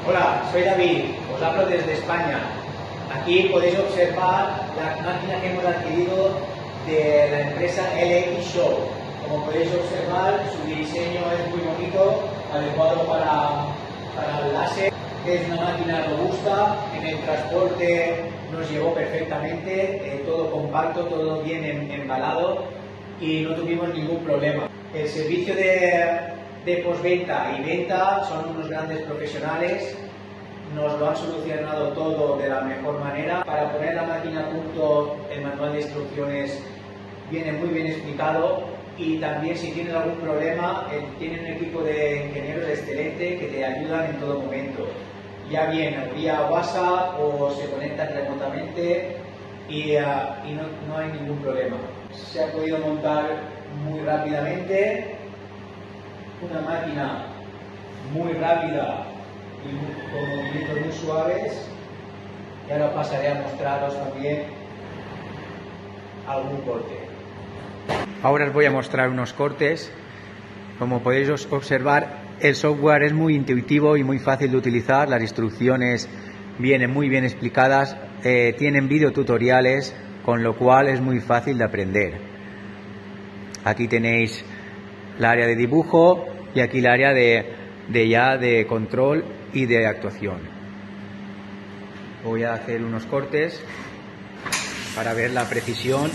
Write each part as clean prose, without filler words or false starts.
Hola, soy David, os hablo desde España. Aquí podéis observar la máquina que hemos adquirido de la empresa LX Show. Como podéis observar, su diseño es muy bonito, adecuado para el láser. Es una máquina robusta, en el transporte nos llegó perfectamente, todo compacto, todo bien embalado y no tuvimos ningún problema. El servicio de postventa y venta son unos grandes profesionales, nos lo han solucionado todo de la mejor manera. Para poner la máquina a punto, el manual de instrucciones viene muy bien explicado y también si tienes algún problema, tienen un equipo de ingenieros excelente que te ayudan en todo momento. Ya bien vía WhatsApp o se conectan remotamente y no hay ningún problema. Se ha podido montar muy rápidamente, una máquina muy rápida y con movimientos muy suaves, y ahora pasaré a mostraros también algún corte. Ahora os voy a mostrar unos cortes. Como podéis observar, el software es muy intuitivo y muy fácil de utilizar, las instrucciones vienen muy bien explicadas, tienen videotutoriales, con lo cual es muy fácil de aprender. Aquí tenéis el área de dibujo y aquí el área de control y de actuación. Voy a hacer unos cortes para ver la precisión,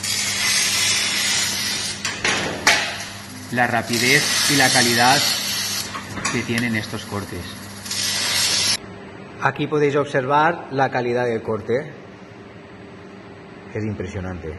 la rapidez y la calidad que tienen estos cortes. Aquí podéis observar la calidad del corte, es impresionante.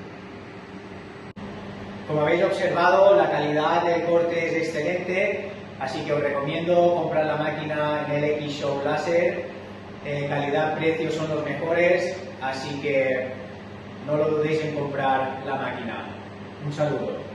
Como habéis observado, la calidad del corte es excelente, así que os recomiendo comprar la máquina en LX Show Láser. Calidad-precio son los mejores, así que no lo dudéis en comprar la máquina. Un saludo.